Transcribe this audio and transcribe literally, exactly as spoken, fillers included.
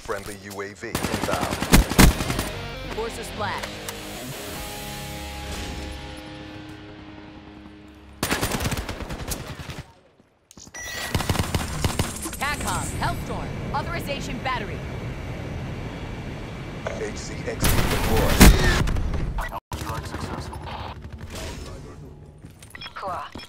Friendly U A V inbound. Force splash. TACOM, Hellstorm, authorization battery. H C X deployed. Strike successful. Cool.